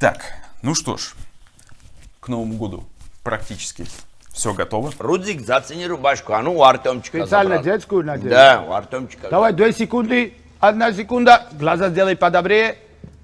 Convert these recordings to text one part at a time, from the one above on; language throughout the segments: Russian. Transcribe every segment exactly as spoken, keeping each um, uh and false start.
Так, ну что ж, к Новому году практически все готово. Рудзик, зацени рубашку, а ну у Артемчика Специально забрал. детскую надел? Да, у Артемчика. Давай, две секунды, одна секунда, глаза сделай подобрее.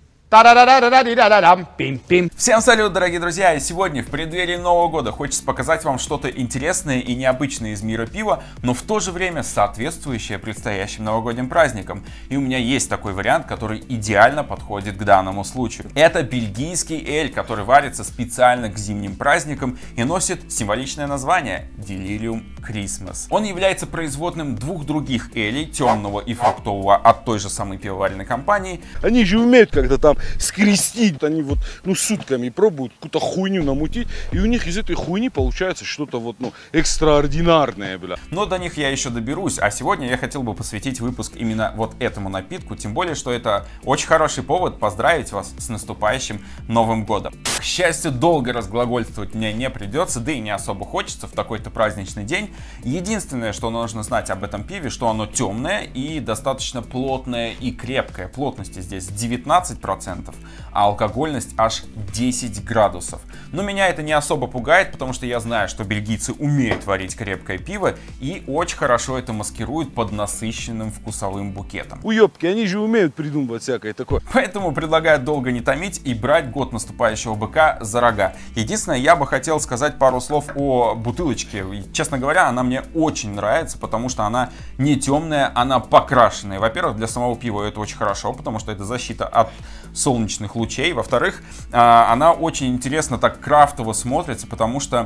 Та-да-да-да-да-да-да-дам, пим-пим. Всем салют, дорогие друзья, и сегодня в преддверии Нового года хочется показать вам что-то интересное и необычное из мира пива, но в то же время соответствующее предстоящим новогодним праздникам. И у меня есть такой вариант, который идеально подходит к данному случаю. Это бельгийский эль, который варится специально к зимним праздникам и носит символичное название Delirium Christmas. Он является производным двух других элей, темного и фруктового, от той же самой пивоваренной компании. Они же умеют когда там скрестить, они вот, ну, сутками пробуют какую-то хуйню намутить, и у них из этой хуйни получается что-то вот, ну, экстраординарное, бля. Но до них я еще доберусь, а сегодня я хотел бы посвятить выпуск именно вот этому напитку, тем более, что это очень хороший повод поздравить вас с наступающим Новым годом. К счастью, долго разглагольствовать мне не придется, да и не особо хочется в такой-то праздничный день. Единственное, что нужно знать об этом пиве, что оно темное и достаточно плотное и крепкое. Плотности здесь девятнадцать процентов, а алкогольность аж десять градусов. Но меня это не особо пугает, потому что я знаю, что бельгийцы умеют варить крепкое пиво и очень хорошо это маскируют под насыщенным вкусовым букетом. Уёбки, они же умеют придумывать всякое такое. Поэтому предлагаю долго не томить и брать год наступающего быка за рога. Единственное, я бы хотел сказать пару слов о бутылочке. И, честно говоря, она мне очень нравится, потому что она не темная, она покрашенная. Во-первых, для самого пива это очень хорошо, потому что это защита от солнечных лучей. Во-вторых, она очень интересно так крафтово смотрится, потому что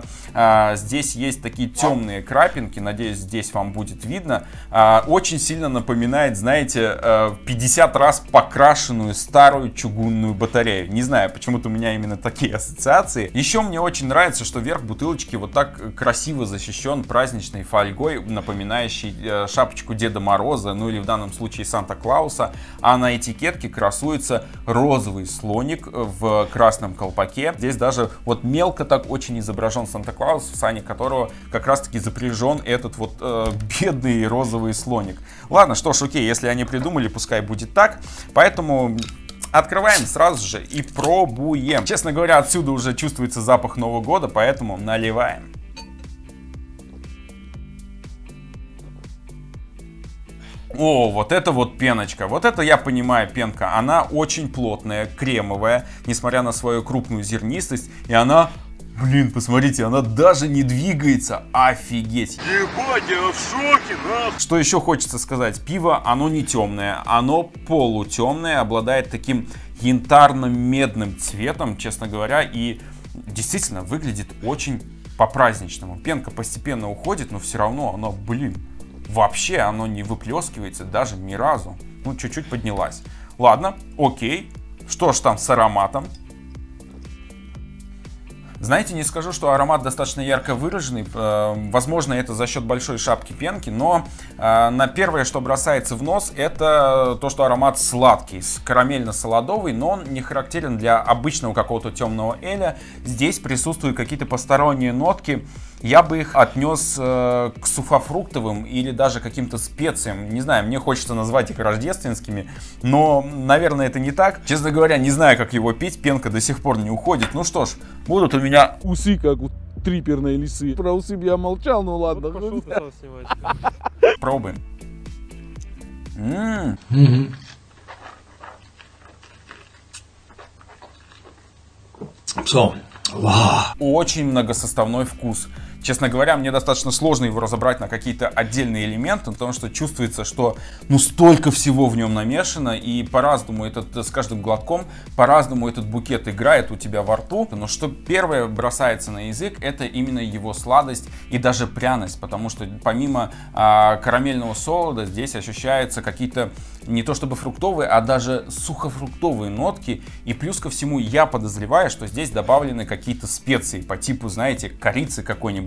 здесь есть такие темные крапинки, надеюсь, здесь вам будет видно. Очень сильно напоминает, знаете, пятьдесят раз покрашенную старую чугунную батарею. Не знаю, почему-то у меня именно такие ассоциации. Еще мне очень нравится, что верх бутылочки вот так красиво защищен праздничной фольгой, напоминающей шапочку Деда Мороза, ну или в данном случае Санта-Клауса, а на этикетке красуется розовый слоник в красном колпаке. Здесь даже вот мелко так очень изображен Санта-Клаус, в сане которого как раз таки запряжен этот вот э, бедный розовый слоник. Ладно, что ж, окей, если они придумали, пускай будет так. Поэтому открываем сразу же и пробуем. Честно говоря, отсюда уже чувствуется запах Нового года, поэтому наливаем. О, вот это вот пеночка. Вот это я понимаю пенка. Она очень плотная, кремовая, несмотря на свою крупную зернистость. И она, блин, посмотрите, она даже не двигается. Офигеть. Ебать, я в шоке, нахуй. Что еще хочется сказать? Пиво, оно не темное, оно полутемное, обладает таким янтарно-медным цветом, честно говоря. И действительно выглядит очень по-праздничному. Пенка постепенно уходит, но все равно она, блин, вообще оно не выплескивается даже ни разу. Ну, чуть-чуть поднялась. Ладно, окей. Что ж там с ароматом? Знаете, не скажу, что аромат достаточно ярко выраженный. Возможно, это за счет большой шапки пенки, но на первое, что бросается в нос, это то, что аромат сладкий, карамельно-солодовый, но он не характерен для обычного какого-то темного эля. Здесь присутствуют какие-то посторонние нотки. Я бы их отнес э, к сухофруктовым или даже каким-то специям. Не знаю, мне хочется назвать их рождественскими, но, наверное, это не так. Честно говоря, не знаю, как его пить, пенка до сих пор не уходит. Ну что ж, будут у меня усы, как у триперной лисы. Про усы я молчал, ну ладно. Вот пошел, пробуем. М-м. So. Wow. Очень многосоставной вкус. Честно говоря, мне достаточно сложно его разобрать на какие-то отдельные элементы, потому что чувствуется, что ну столько всего в нем намешано, и по-разному этот, с каждым глотком, по-разному этот букет играет у тебя во рту. Но что первое бросается на язык, это именно его сладость и даже пряность, потому что помимо а, карамельного солода здесь ощущаются какие-то не то чтобы фруктовые, а даже сухофруктовые нотки. И плюс ко всему я подозреваю, что здесь добавлены какие-то специи по типу, знаете, корицы какой-нибудь,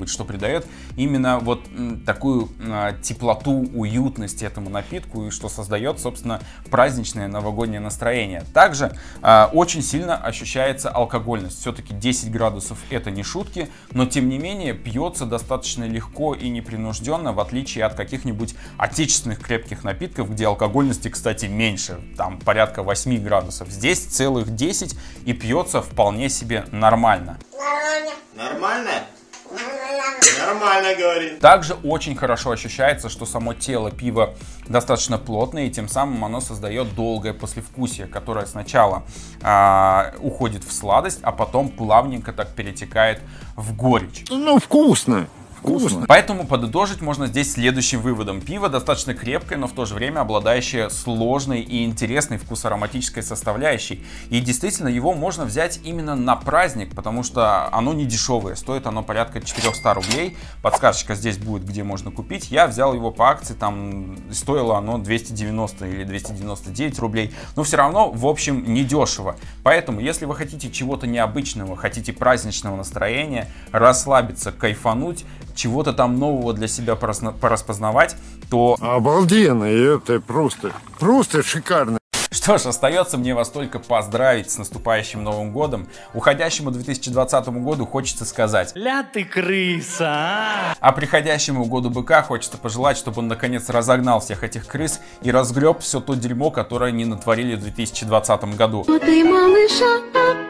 любит, что придает именно вот такую э, теплоту, уютность этому напитку и что создает, собственно, праздничное новогоднее настроение. Также э, очень сильно ощущается алкогольность. Все-таки десять градусов это не шутки, но тем не менее пьется достаточно легко и непринужденно, в отличие от каких-нибудь отечественных крепких напитков, где алкогольности, кстати, меньше, там порядка восьми градусов. Здесь целых десять и пьется вполне себе нормально. Нормально? Нормально, говорит. Также очень хорошо ощущается, что само тело пива достаточно плотное, и тем самым оно создает долгое послевкусие, которое сначала э, уходит в сладость, а потом плавненько так перетекает в горечь. Ну, вкусно. Вкусно. Поэтому подытожить можно здесь следующим выводом. Пиво достаточно крепкое, но в то же время обладающее сложной и интересной вкусоароматической составляющей. И действительно его можно взять именно на праздник, потому что оно не дешевое. Стоит оно порядка четырёхсот рублей. Подсказочка здесь будет, где можно купить. Я взял его по акции, там стоило оно двести девяносто или двести девяносто девять рублей. Но все равно, в общем, недешево. Поэтому, если вы хотите чего-то необычного, хотите праздничного настроения, расслабиться, кайфануть, чего-то там нового для себя пораспознавать, то... Обалденно, это просто, просто шикарно. Что ж, остается мне вас только поздравить с наступающим Новым годом. Уходящему две тысячи двадцатому году хочется сказать: ля ты крыса, а! А приходящему году быка хочется пожелать, чтобы он наконец разогнал всех этих крыс и разгреб все то дерьмо, которое они натворили в две тысячи двадцатом году. Ты, малыша,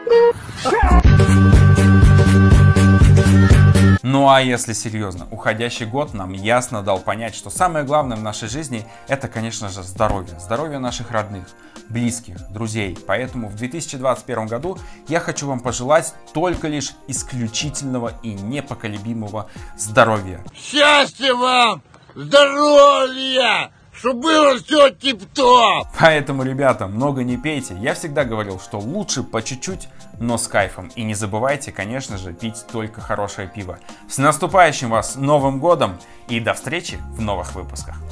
ну а если серьезно, уходящий год нам ясно дал понять, что самое главное в нашей жизни это, конечно же, здоровье. Здоровье наших родных, близких, друзей. Поэтому в две тысячи двадцать первом году я хочу вам пожелать только лишь исключительного и непоколебимого здоровья. Счастья вам! Здоровья! Чтобы было все тип-топ! Поэтому, ребята, много не пейте. Я всегда говорил, что лучше по чуть-чуть, но с кайфом. И не забывайте, конечно же, пить только хорошее пиво. С наступающим вас Новым годом и до встречи в новых выпусках.